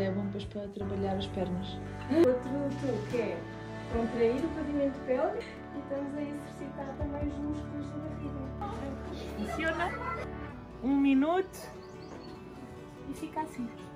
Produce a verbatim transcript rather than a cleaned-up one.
é bom depois para trabalhar as pernas. Outro truque é contrair o pavimento pélvico e estamos a exercitar também os músculos da barriga. Funciona um minuto e fica assim.